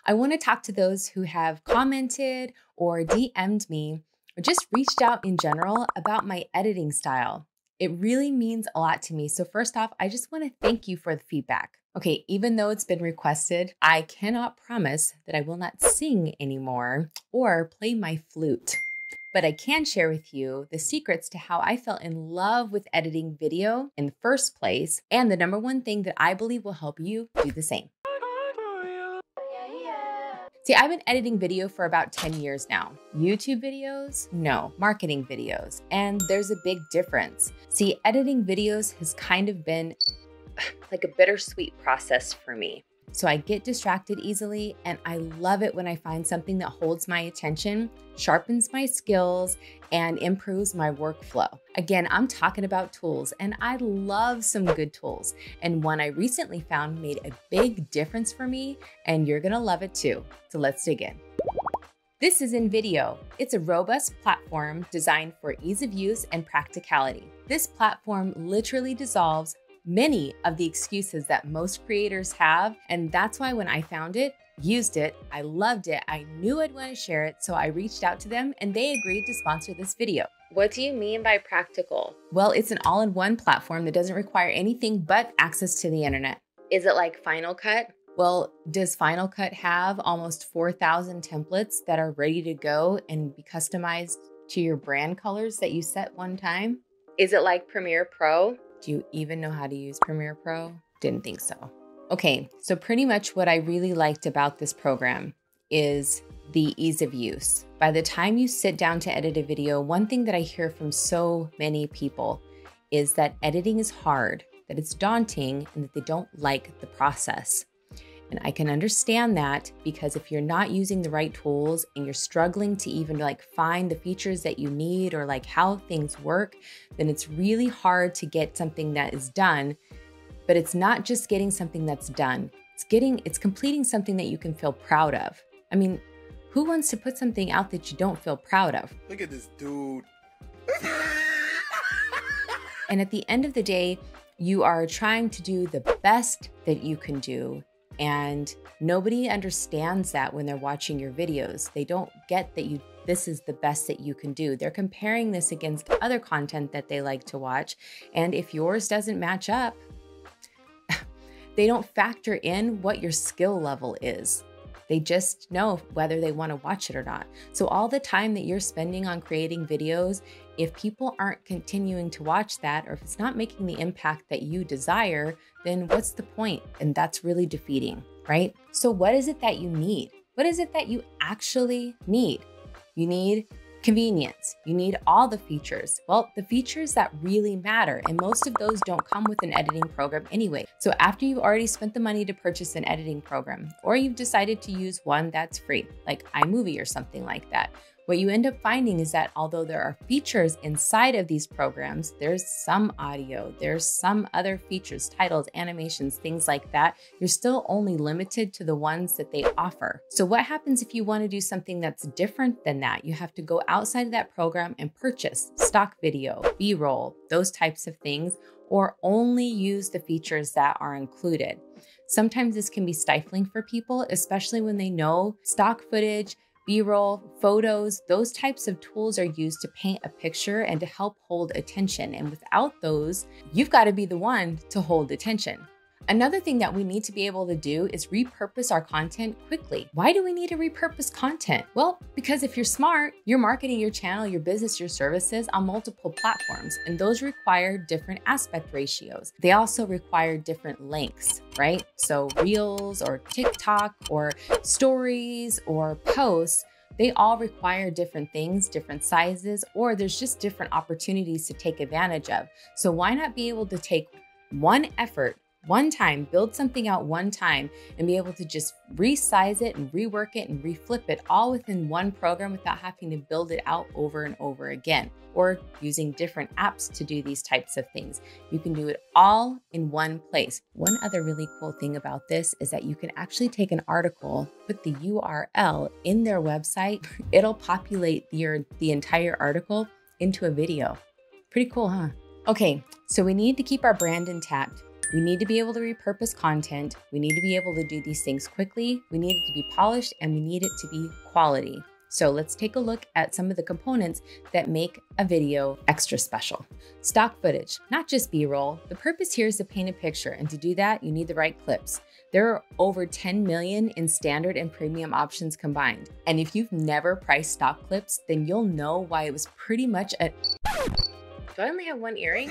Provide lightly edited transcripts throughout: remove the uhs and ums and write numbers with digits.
I want to talk to those who have commented or DM'd me or just reached out in general about my editing style. It really means a lot to me. So first off, I just want to thank you for the feedback. Okay, even though it's been requested, I cannot promise that I will not sing anymore or play my flute. But I can share with you the secrets to how I fell in love with editing video in the first place, and the number one thing that I believe will help you do the same. See, I've been editing video for about 10 years now. YouTube videos? No, marketing videos. And there's a big difference. See, editing videos has kind of been like a bittersweet process for me. So I get distracted easily, and I love it when I find something that holds my attention, sharpens my skills, and improves my workflow. Again, I'm talking about tools, and I love some good tools. And one I recently found made a big difference for me, and you're gonna love it too. So let's dig in. This is Invideo. It's a robust platform designed for ease of use and practicality. This platform literally dissolves many of the excuses that most creators have, and that's why when I found it, used it, I loved it, I knew I'd want to share it, so I reached out to them and they agreed to sponsor this video. What do you mean by practical? Well, it's an all-in-one platform that doesn't require anything but access to the internet. Is it like Final Cut? Well, does Final Cut have almost 4,000 templates that are ready to go and be customized to your brand colors that you set one time? Is it like Premiere Pro? Do you even know how to use Premiere Pro? Didn't think so. Okay, so pretty much what I really liked about this program is the ease of use. By the time you sit down to edit a video, one thing that I hear from so many people is that editing is hard, that it's daunting, and that they don't like the process. And I can understand that, because if you're not using the right tools and you're struggling to even find the features that you need or how things work, then it's really hard to get something that is done. But it's not just getting something that's done. It's completing something that you can feel proud of. I mean, who wants to put something out that you don't feel proud of? Look at this dude. And at the end of the day, you are trying to do the best that you can do. And nobody understands that when they're watching your videos. They don't get that this is the best that you can do. They're comparing this against other content that they like to watch. And if yours doesn't match up, they don't factor in what your skill level is. They just know whether they want to watch it or not. So all the time that you're spending on creating videos, if people aren't continuing to watch that, or if it's not making the impact that you desire, then what's the point? And that's really defeating, right? So what is it that you need? What is it that you actually need? You need convenience. You need all the features. Well, the features that really matter, and most of those don't come with an editing program anyway. So after you've already spent the money to purchase an editing program, or you've decided to use one that's free, like iMovie or something like that, what you end up finding is that although there are features inside of these programs, there's some audio, there's some other features, titles, animations, things like that, you're still only limited to the ones that they offer. So what happens if you want to do something that's different than that? You have to go outside of that program and purchase stock video, B-roll, those types of things, or only use the features that are included. Sometimes this can be stifling for people, especially when they know stock footage, B-roll, photos, those types of tools are used to paint a picture and to help hold attention. And without those, you've got to be the one to hold attention. Another thing that we need to be able to do is repurpose our content quickly. Why do we need to repurpose content? Well, because if you're smart, you're marketing your channel, your business, your services on multiple platforms, and those require different aspect ratios. They also require different lengths, right? So Reels or TikTok or stories or posts, they all require different things, different sizes, or there's just different opportunities to take advantage of. So why not be able to take one effort, one time, build something out one time, and be able to just resize it and rework it and reflip it all within one program without having to build it out over and over again, or using different apps to do these types of things. You can do it all in one place. One other really cool thing about this is that you can actually take an article, put the URL in their website, it'll populate the entire article into a video. Pretty cool, huh? Okay, so we need to keep our brand intact. We need to be able to repurpose content. We need to be able to do these things quickly. We need it to be polished, and we need it to be quality. So let's take a look at some of the components that make a video extra special. Stock footage, not just B-roll. The purpose here is to paint a picture, and to do that, you need the right clips. There are over 10 million in standard and premium options combined. And if you've never priced stock clips, then you'll know why it was pretty much a... Do I only have one earring?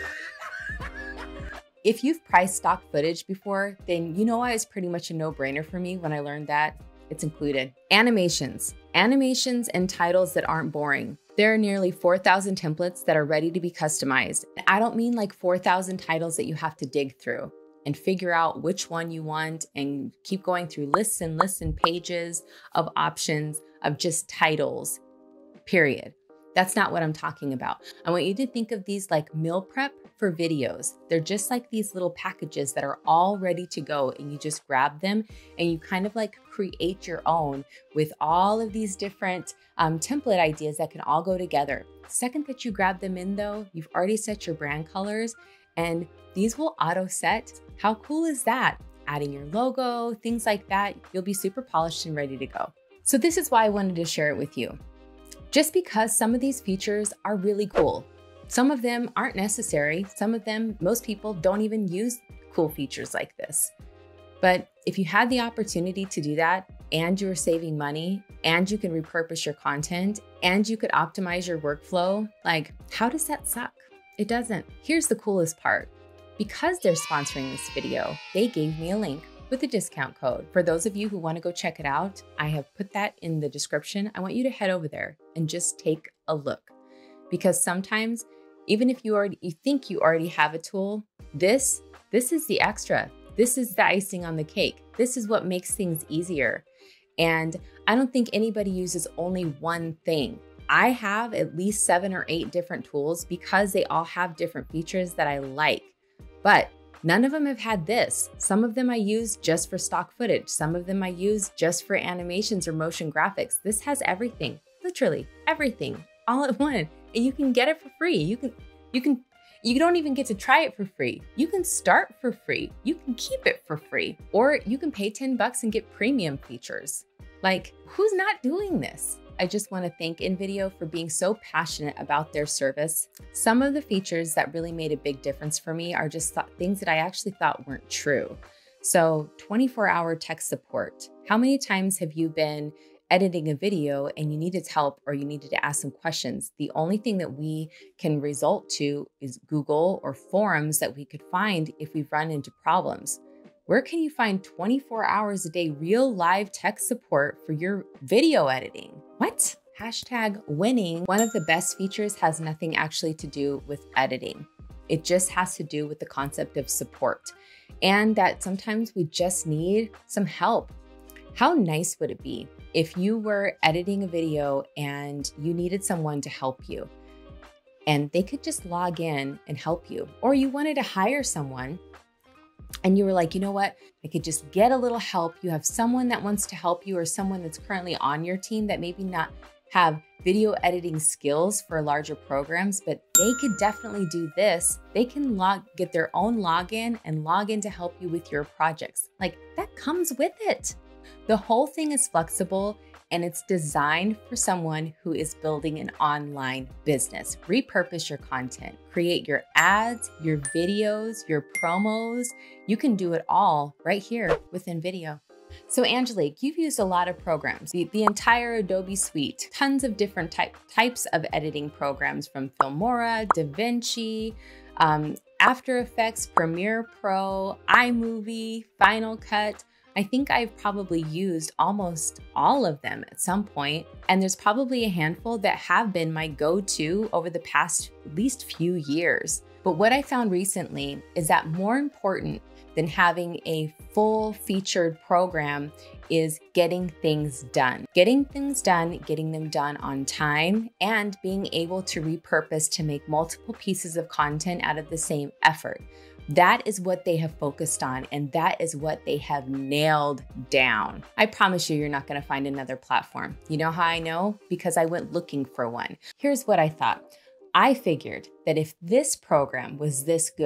If you've priced stock footage before, then you know why it's pretty much a no-brainer for me when I learned that. It's included. Animations. Animations and titles that aren't boring. There are nearly 4,000 templates that are ready to be customized. I don't mean like 4,000 titles that you have to dig through and figure out which one you want and keep going through lists and lists and pages of options of just titles, period. That's not what I'm talking about. I want you to think of these like meal prep for videos. They're just like these little packages that are all ready to go, and you just grab them and you kind of like create your own with all of these different template ideas that can all go together. The second that you grab them in though, you've already set your brand colors and these will auto set. How cool is that? Adding your logo, things like that, you'll be super polished and ready to go. So this is why I wanted to share it with you. Just because some of these features are really cool. Some of them aren't necessary. Some of them, most people don't even use cool features like this. But if you had the opportunity to do that and you're saving money and you can repurpose your content and you could optimize your workflow, like how does that suck? It doesn't. Here's the coolest part. Because they're sponsoring this video, they gave me a link with a discount code. For those of you who want to go check it out, I have put that in the description. I want you to head over there and just take a look. Because sometimes, even if you think you already have a tool, this is the extra. This is the icing on the cake. This is what makes things easier. And I don't think anybody uses only one thing. I have at least 7 or 8 different tools because they all have different features that I like. But none of them have had this. Some of them I use just for stock footage. Some of them I use just for animations or motion graphics. This has everything, literally everything, all at once. And you can get it for free. You don't even get to try it for free. You can start for free. You can keep it for free, or you can pay 10 bucks and get premium features. Like, who's not doing this? I just want to thank Invideo for being so passionate about their service. Some of the features that really made a big difference for me are just things that I actually thought weren't true. So 24-hour tech support. How many times have you been editing a video and you needed help or you needed to ask some questions? The only thing that we can resort to is Google or forums that we could find if we've run into problems. Where can you find 24 hours a day real live tech support for your video editing? What? Hashtag winning. One of the best features has nothing actually to do with editing. It just has to do with the concept of support, and that sometimes we just need some help. How nice would it be if you were editing a video and you needed someone to help you and they could just log in and help you, or you wanted to hire someone and you were like, you know what, I could just get a little help. You have someone that wants to help you or someone that's currently on your team that maybe not have video editing skills for larger programs, but they could definitely do this. They can get their own login and log in to help you with your projects. Like, that comes with it. The whole thing is flexible and it's designed for someone who is building an online business. Repurpose your content, create your ads, your videos, your promos. You can do it all right here with Invideo. So Angelique, you've used a lot of programs, the entire Adobe suite, tons of different types of editing programs from Filmora, DaVinci, After Effects, Premiere Pro, iMovie, Final Cut. I think I've probably used almost all of them at some point, and there's probably a handful that have been my go-to over the past at least few years. But what I found recently is that more important than having a full featured program is getting things done. Getting things done, getting them done on time, and being able to repurpose to make multiple pieces of content out of the same effort. That is what they have focused on, and that is what they have nailed down. I promise you're not going to find another platform. You know how I know? Because I went looking for one. Here's what I thought. I figured that if this program was this good,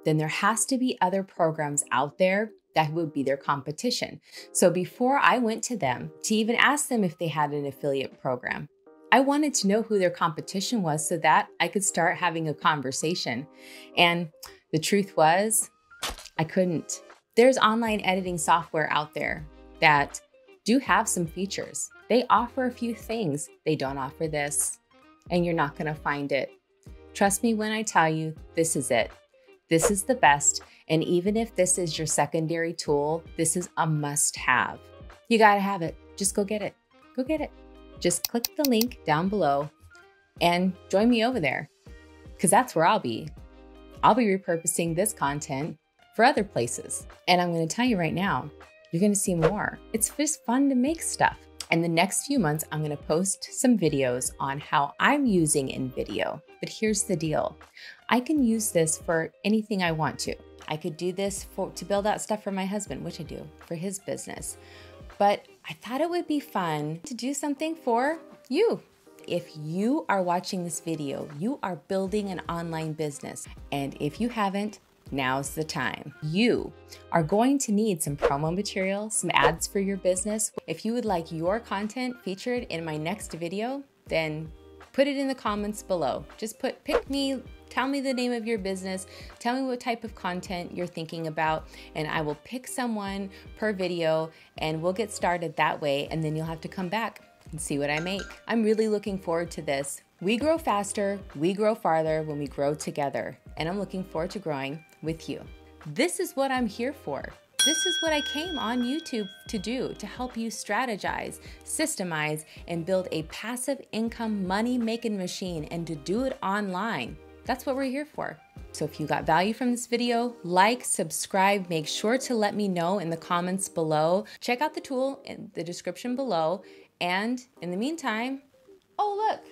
then there has to be other programs out there that would be their competition. So before I went to them to even ask them if they had an affiliate program, I wanted to know who their competition was so that I could start having a conversation. And the truth was, I couldn't. There's online editing software out there that do have some features. They offer a few things. They don't offer this, and you're not gonna find it. Trust me when I tell you, this is it. This is the best. And even if this is your secondary tool, this is a must-have. You gotta have it. Just go get it. Go get it. Just click the link down below and join me over there, because that's where I'll be. I'll be repurposing this content for other places. And I'm gonna tell you right now, you're gonna see more. It's just fun to make stuff. And the next few months, I'm gonna post some videos on how I'm using Invideo. But here's the deal. I can use this for anything I want to. I could do this to build out stuff for my husband, which I do for his business. But I thought it would be fun to do something for you. If you are watching this video, you are building an online business. And if you haven't, now's the time. You are going to need some promo material, some ads for your business. If you would like your content featured in my next video, then put it in the comments below. Just pick me, tell me the name of your business, tell me what type of content you're thinking about, and I will pick someone per video and we'll get started that way, and then you'll have to come back and see what I make. I'm really looking forward to this. We grow faster, we grow farther when we grow together, and I'm looking forward to growing with you. This is what I'm here for. This is what I came on YouTube to do, to help you strategize, systemize, and build a passive income money-making machine, and to do it online. That's what we're here for. So if you got value from this video, like, subscribe, make sure to let me know in the comments below. Check out the tool in the description below. And in the meantime, oh look,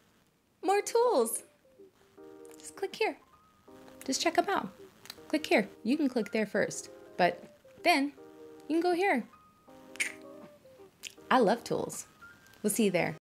more tools. Just click here. Just check them out. Click here. You can click there first, but then you can go here. I love tools. We'll see you there.